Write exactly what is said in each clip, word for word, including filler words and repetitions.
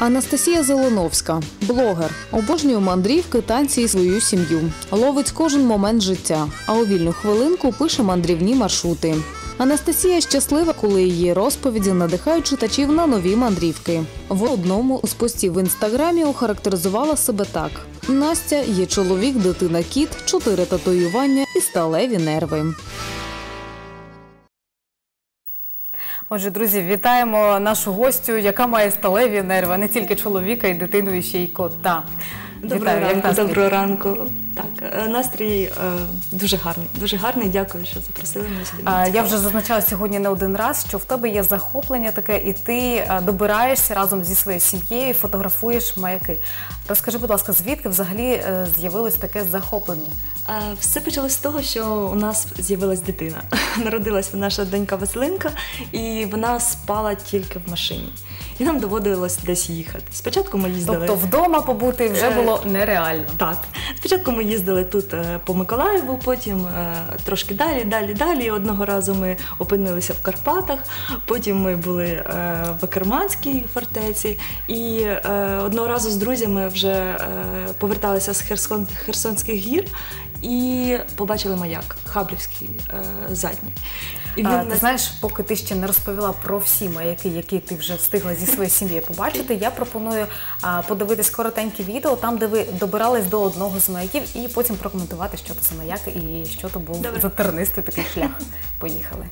Анастасія Зеленовська – блогер. Обожнює мандрівки, танці і свою сім'ю. Ловить кожен момент життя, а у вільну хвилинку пише мандрівні маршрути. Анастасія щаслива, коли її розповіді надихають читачів на нові мандрівки. В одному з постів в інстаграмі охарактеризувала себе так. Настя є чоловік, дитина, кіт, чотири татуювання і сталеві нерви. Отже, друзі, вітаємо нашу гостю, яка має сталеві нерви, а не тільки чоловіка і дитину, і ще й кота. Доброго ранку, доброго ранку. Так, настрій е, дуже гарний, дуже гарний. Дякую, що запросили мене сюди. А, я вже зазначала сьогодні не один раз, що в тебе є захоплення таке, і ти добираєшся разом зі своєю сім'єю, фотографуєш маяки. Розкажи, будь ласка, звідки взагалі з'явилось таке захоплення? А, все почалось з того, що у нас з'явилась дитина. Народилась наша донька Василинка, і вона спала тільки в машині. І нам доводилось десь їхати. Спочатку ми їздили... Тобто вдома побути вже було нереально? Так. Спочатку ми їздили тут по Миколаєву, потім трошки далі, далі, далі. Одного разу ми опинилися в Карпатах, потім ми були в Акерманській фортеці. І одного разу з друзями вже поверталися з Херсон, Херсонських гір і побачили маяк, Хаблівський задній. І а, ти знаєш, поки ти ще не розповіла про всі маяки, які ти вже встигла зі своєю сім'єю побачити, я пропоную а, подивитись коротеньке відео, там, де ви добирались до одного з маяків, і потім прокоментувати, що це за маяк і що то був за тернистий такий шлях. Поїхали.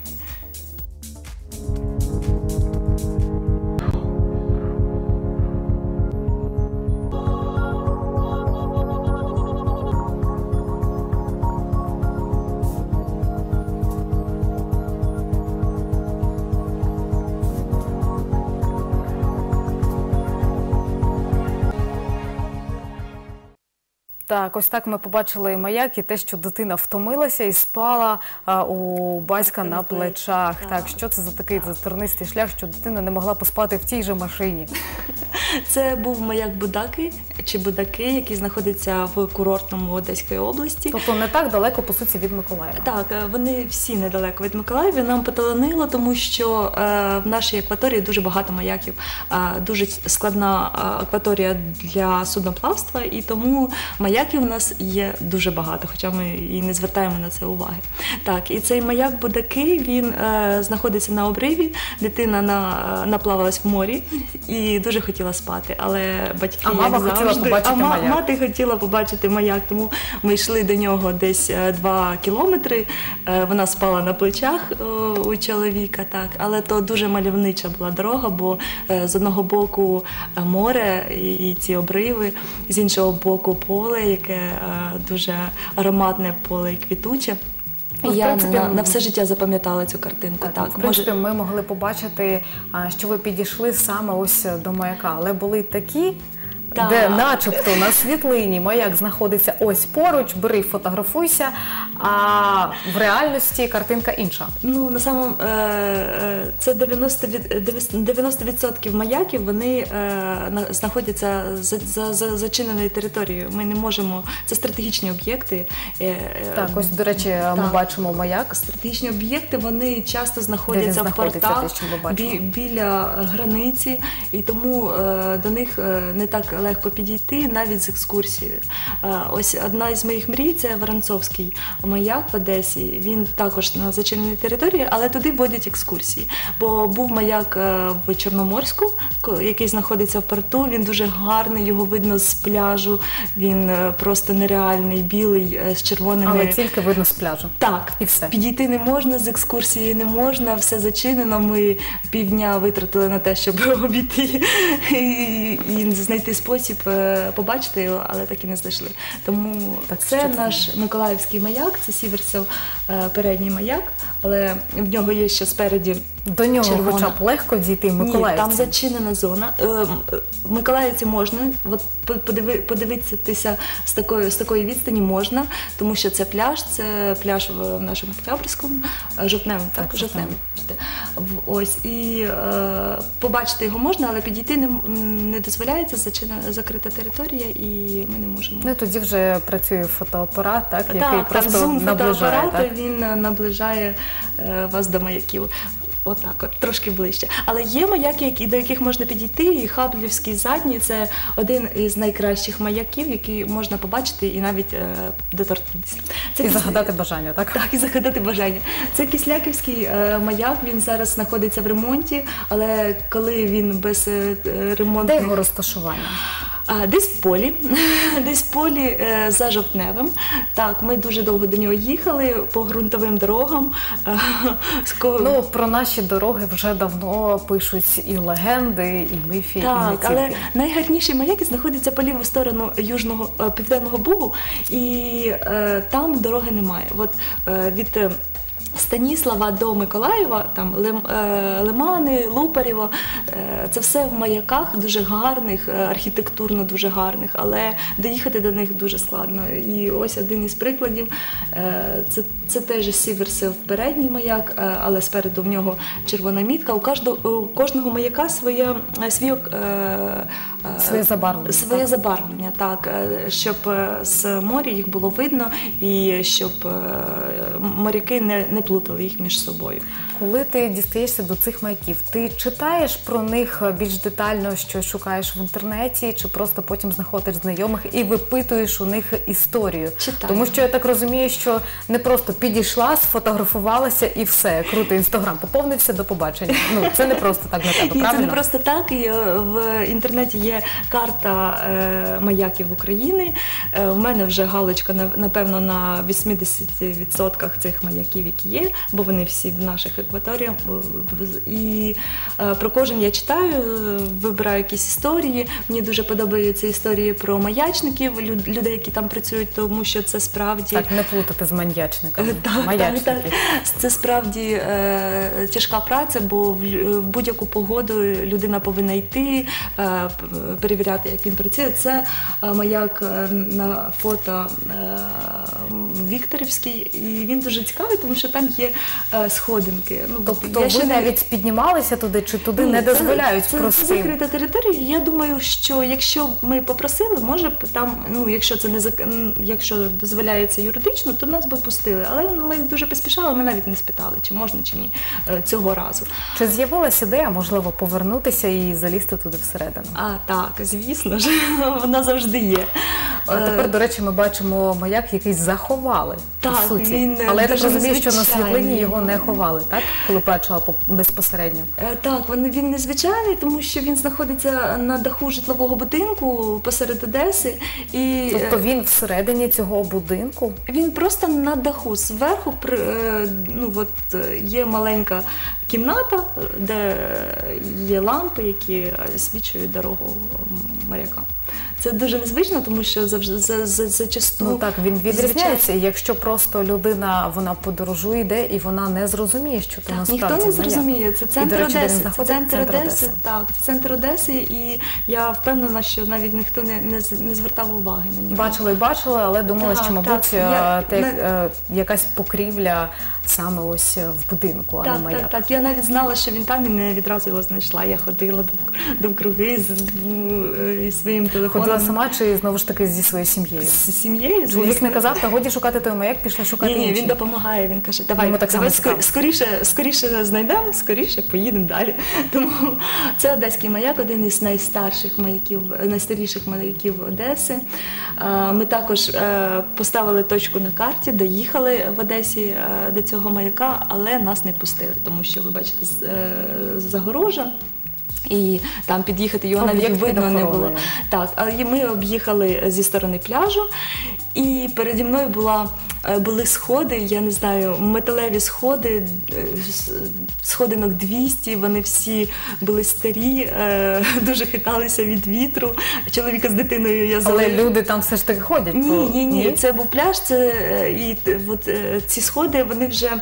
Так, ось так ми побачили маяк і те, що дитина втомилася і спала а, у батька на плечах. Так. Так, що це за такий тернистий шлях, що дитина не могла поспати в тій же машині? Це був маяк Будаки, чи Будаки, який знаходиться в курортному Одеської області. Тобто не так далеко, по суті, від Миколаєва? Так, вони всі недалеко від Миколаєва. Нам поталанило, тому що е, в нашій акваторії дуже багато маяків. Е, дуже складна акваторія для судноплавства, і тому маяків у нас є дуже багато, хоча ми і не звертаємо на це уваги. Так, і цей маяк Будаки, він е, знаходиться на обриві, дитина на, наплавалась в морі і дуже хотіла спати, але батьки, а мама як хотіла завжди, побачити а маяк. мати хотіла побачити маяк, тому ми йшли до нього десь два кілометри, вона спала на плечах у чоловіка, так, але то дуже мальовнича була дорога, бо з одного боку море і ці обриви, з іншого боку поле, яке дуже ароматне поле і квітуче. Ну, я принципі, на, на все життя запам'ятала цю картинку. Так, так. В принципі, ми могли побачити, що ви підійшли саме ось до маяка, але були такі, так, де начебто на світлині маяк знаходиться ось поруч, бери, фотографуйся, а в реальності картинка інша. Ну, на самому, це дев'яносто відсотків маяків, вони знаходяться за, за, за зачиненою територією. Ми не можемо, це стратегічні об'єкти. Так, ось, до речі, так, ми бачимо маяк. Стратегічні об'єкти, вони часто знаходяться в портах, бі, біля границі, і тому до них не так легко підійти навіть з екскурсією. Ось одна із моїх мрій – це Воронцовський маяк в Одесі. Він також на зачиненій території, але туди водять екскурсії. Бо був маяк в Чорноморську, який знаходиться в порту, він дуже гарний, його видно з пляжу, він просто нереальний, білий, з червоними... Але тільки видно з пляжу. Так, і все. Підійти не можна, з екскурсії не можна, все зачинено. Ми півдня витратили на те, щоб обійти і, і знайти спосіб побачити його, але так і не знайшли. Тому так, це наш Миколаївський маяк, це Сіверцев передній маяк, але в нього є ще спереді до нього червона. Хоча б легко дійти Миколаївці? Ні, там зачинена зона. В Миколаївці можна, от подиви, подивитися з такої, з такої відстані можна, тому що це пляж, це пляж в нашому Октябрьському, Жовтневому, так, так Жовтневому. Ось, і е, побачити його можна, але підійти не, не дозволяється, зачинена, закрита територія, і ми не можемо. Ну, тоді вже працює фотоапарат, так, який так, просто зум наближає. Так, він наближає е, вас до маяків. отак, от, трошки ближче. Але є маяки, які, до яких можна підійти, і Хаблівський задній – це один із найкращих маяків, які можна побачити і навіть е, доторкнутися. Це і кис... загадати бажання, так? Так, і загадати бажання. Це Кисляківський е, маяк, він зараз знаходиться в ремонті, але коли він без е, ремонту... Де його розташування? Десь в полі, десь в полі е, за Жовтневим. Так, ми дуже довго до нього їхали по ґрунтовим дорогам. Ну, про наші дороги вже давно пишуть і легенди, і міфи, так, і не тільки. Але найгарніший маяк знаходиться по ліву сторону южного, південного Бугу, і е, там дороги немає. От е, від Станіслава до Миколаєва, там Лимани, Лупарєво, це все в маяках дуже гарних, архітектурно дуже гарних, але доїхати до них дуже складно. І ось один із прикладів, це, це теж Сіверсів передній маяк, але спереду в нього червона мітка. У кожного, у кожного маяка своє, своє, своє забарвлення, своє так? забарвлення, так, щоб з моря їх було видно і щоб моряки не, не плутали їх між собою. Коли ти дістаєшся до цих маяків, ти читаєш про них більш детально, що шукаєш в інтернеті, чи просто потім знаходиш знайомих і випитуєш у них історію? Читаю. Тому що я так розумію, що не просто підійшла, сфотографувалася і все, круто, інстаграм поповнився, до побачення. Ну, це не просто так для тебе, правильно? Це не просто так. І в інтернеті є карта е, маяків України. Е, у мене вже галочка, напевно, на вісімдесят відсотків цих маяків, які є, бо вони всі в наших акваторіях. І е, про кожен я читаю, вибираю якісь історії. Мені дуже подобаються історії про маячників, людей, які там працюють, тому що це справді... Так, не плутати з маньячниками. Так, Маячники. так, так. Це справді е, тяжка праця, бо в, в будь-яку погоду людина повинна йти, е, перевіряти, як він працює. Це е, маяк на фото е, Вікторівський, і він дуже цікавий, тому що там є е, сходинки. Ну, тобто ви навіть піднімалися туди, чи туди Ні, не дозволяють це, простим? Це закрита територія. Я думаю, що якщо б ми попросили, може б там, ну, якщо це не якщо дозволяється юридично, то нас би пустили. Але ми дуже поспішали, ми навіть не спитали, чи можна, чи ні цього разу. Чи з'явилася ідея, можливо, повернутися і залізти туди всередину? А, так, звісно ж, вона завжди є. А тепер, до речі, ми бачимо маяк, який заховали, так, по суті. Він але я так розумію, що на незвичайний. світлині його не ховали, так? Коли бачила безпосередньо. Так, він незвичайний, тому що він знаходиться на даху житлового будинку посеред Одеси. І тобто він всередині цього будинку? Він просто на даху. Зверху ну, от, є маленька кімната, де є лампи, які освічують дорогу морякам. Це дуже незвично, тому що зачасту... Ну так, він відрізняється, якщо просто людина, вона подорожує, йде, і вона не зрозуміє, що то насправді ніхто не зрозуміє. Це центр і, речі, Одеси. Це центр, центр Одеси. Одеси. Так, це центр Одеси, і я впевнена, що навіть ніхто не, не, не звертав уваги на нього. Бачили, бачили, але думали, так, що, мабуть, так, я, те, не... якась покрівля саме ось в будинку, а так, не маяк. Так, так, я навіть знала, що він там, і не відразу його знайшла. Я ходила довкруги з, з своїм телефоном. Ходила сама чи знову ж таки зі своєю сім'єю? З сім'єю. Чоловік не казав, та годі шукати той маяк, пішли шукати інший. Ні, ні, він допомагає, він каже, давай, так давай скор, скоріше, скоріше знайдемо, скоріше поїдемо далі. Тому це Одеський маяк, один із найстарших маяків, найстаріших маяків Одеси. Ми також поставили точку на карті, доїхали в Одесі до цього маяка, але нас не пустили, тому що, ви бачите, загорожа. І там під'їхати його навіть видно не було. Так, але ми об'їхали зі сторони пляжу, і переді мною була, були сходи, я не знаю, металеві сходи, сходинок двісті, вони всі були старі, дуже хиталися від вітру. Чоловіка з дитиною я залишила. Але люди там все ж таки ходять? Ні, ні, ні, ні. Це був пляж, це, і от, ці сходи, вони вже...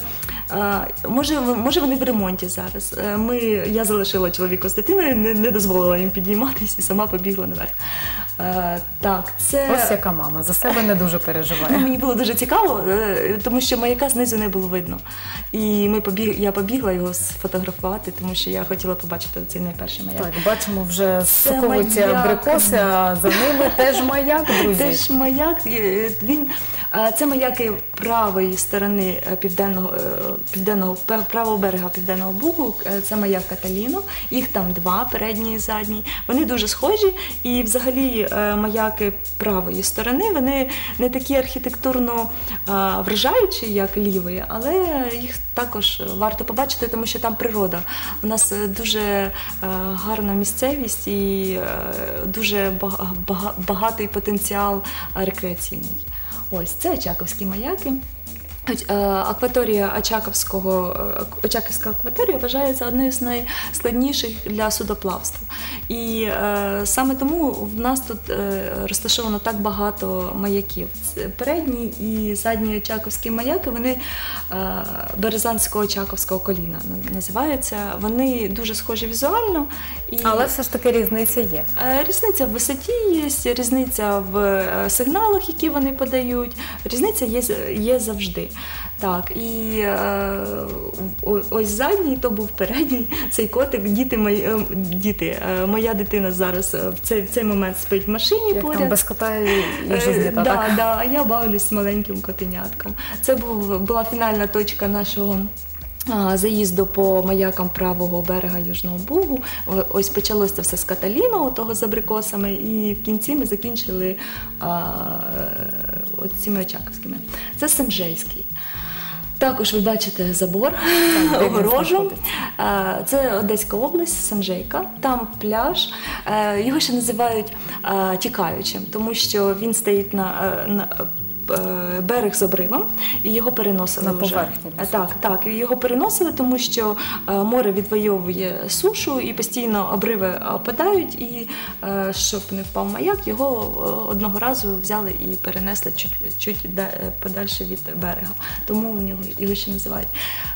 Може, може вони в ремонті зараз. Ми, я залишила чоловіка з дитиною, не, не дозволила їм підніматися і сама побігла наверх. Так, це... Ось яка мама, за себе не дуже переживає. Ну, мені було дуже цікаво, тому що маяка знизу не було видно. І ми побіг, я побігла його сфотографувати, тому що я хотіла побачити цей найперший маяк. Так, бачимо, вже соковуються абрикоси, а за ними теж маяк, друзі. Теж маяк. Він Це маяки правої сторони південного, південного, правого берега Південного Бугу, це маяк Каталіно, їх там два, передній і задній. Вони дуже схожі, і взагалі маяки правої сторони, вони не такі архітектурно вражаючі, як лівої, але їх також варто побачити, тому що там природа. У нас дуже гарна місцевість і дуже багатий потенціал рекреаційний. Ось, це Очаковські маяки. Акваторія Очаковського, Очаківська акваторія вважається однією з найскладніших для судоплавства. І е, саме тому в нас тут е, розташовано так багато маяків. Передній і задній Очаковські маяки, вони е, Березанського Очаковського коліна називаються. Вони дуже схожі візуально. І, але все ж таки різниця є. Е, різниця в висоті є, різниця в сигналах, які вони подають. Різниця є, є завжди. Так, і е, ось задній, то був передній, цей котик, діти, мої, діти е, моя дитина зараз в цей, в цей момент спить в машині як поряд. Там без кота і життя, да, так? Да, а я бавлюсь з маленьким котенятком. Це був, була фінальна точка нашого заїзду по маякам правого берега Южного Бугу. Ось почалося це все з Каталіно, того з абрикосами, і в кінці ми закінчили а, от цими Очаковськими. Це Санжейський. Також ви бачите забор, так, огорожу. Це Одеська область, Санжейка, там пляж. Його ще називають тікаючим, тому що він стоїть на, на берег з обривом, і його переносили на вже. поверхню. Так, так, його переносили, тому що море відвоює сушу і постійно обриви опадають, і щоб не впав маяк, його одного разу взяли і перенесли чуть, чуть подальше від берега. Тому в нього його ще називають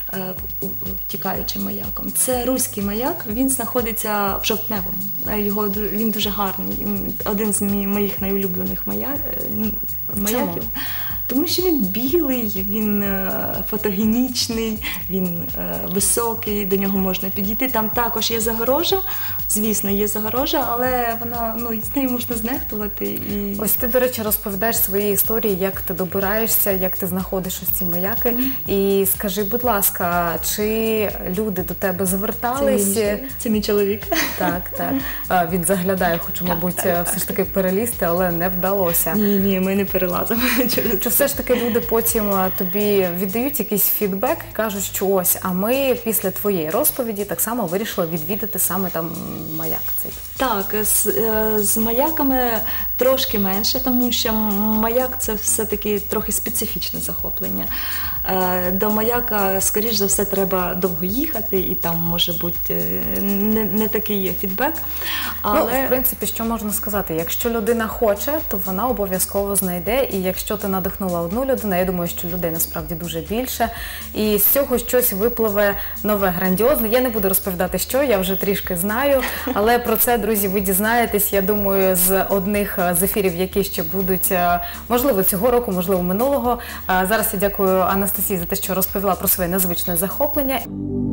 тікаючим маяком. Це руський маяк, він знаходиться в Жовтневому. Його, він дуже гарний, один з моїх найулюблених маяк, маяків. Тому що він білий, він фотогенічний, він високий, до нього можна підійти. Там також є загорожа, звісно, є загорожа, але вона, ну, з нею можна знехтувати. І... Ось ти, до речі, розповідаєш свої історії, як ти добираєшся, як ти знаходиш ось ці маяки. Mm-hmm. І скажи, будь ласка, чи люди до тебе звертались? Це мій, це мій чоловік. Так, так. Він заглядає, хоче, мабуть, так, так, все ж таки перелізти, але не вдалося. Ні, ні, ми не перелазимо. Чи все ж таки люди потім тобі віддають якийсь фідбек і кажуть, що ось, а ми після твоєї розповіді так само вирішили відвідати саме там маяк цей? Так, з, з маяками трошки менше, тому що маяк – це все-таки трохи специфічне захоплення. До маяка, скоріш за все, треба довго їхати, і там може бути не, не такий фідбек. Але... Ну, в принципі, що можна сказати? Якщо людина хоче, то вона обов'язково знайде, і якщо ти надихнула одну людину, я думаю, що людей насправді дуже більше, і з цього щось випливе нове, грандіозне. Я не буду розповідати, що, я вже трішки знаю, але про це, друзі, ви дізнаєтесь, я думаю, з одних з ефірів, які ще будуть, можливо, цього року, можливо, минулого. Зараз я дякую Анастасії за те, що розповіла про своє незвичне захоплення.